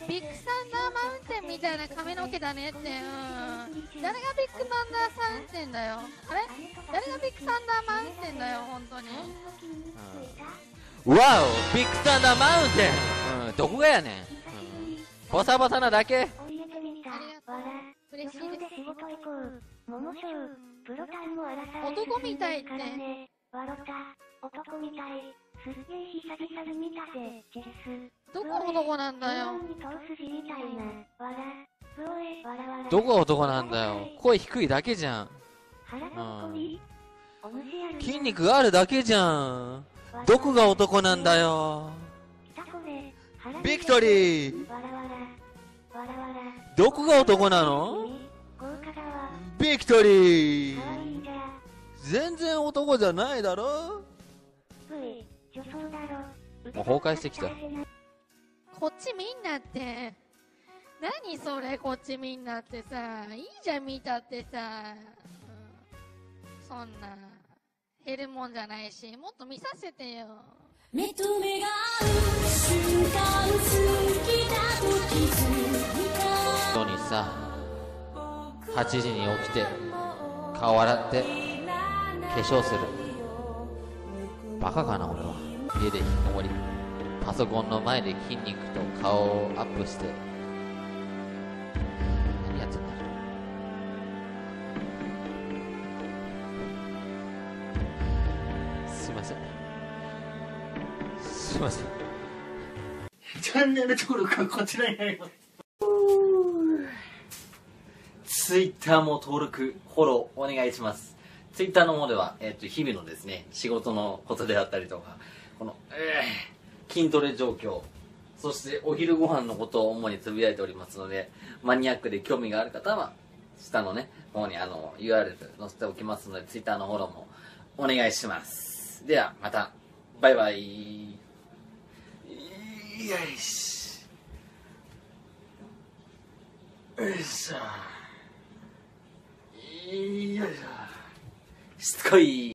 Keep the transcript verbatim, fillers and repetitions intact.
ビッグサンダーマウンテンみたいな髪の毛だねって、うん、誰がビッグサンダーマウンテンだよ。あれ誰がビッグサンダーマウンテンだよ、本当に。 うん、わお、ビッグサンダーマウンテン、うん、どこがやねん、うん、ボサボサなだけ。 嬉しいです。男みたいって。 男みたい。すっげえ久々に見たぜ、チェス。 どこ男なんだよ。 どこが男なんだよ。声低いだけじゃん。うん、筋肉があるだけじゃん。どこが男なんだよ。ビクトリー。どこが男なの？ビクトリー。全然男じゃないだろ。もう崩壊してきた。 こっちみんなって。何それ、こっちみんなってさ。いいじゃん、見たってさ。うん、そんな減るもんじゃないし、もっと見させてよ。 目と目が合う瞬間、好きだと気づいた。 人にさ、はちじに起きて顔洗って化粧する。バカかな俺は。家で引きこもり、パソコンの前で筋肉と顔をアップして何やってんだ。すいませんすいません。 チャンネル登録はこちらになります。ツイッターも登録フォローお願いします。ツイッターの方では、えー、と日々のですね仕事のことであったりとか、この、えー、筋トレ状況、そしてお昼ご飯のことを主につぶやいておりますので、マニアックで興味がある方は下のね方にあの ユーアールエル 載せておきますので、ツイッターのフォローもお願いします。ではまた、バイバイ。よしよいしょよいしょ、しつこい。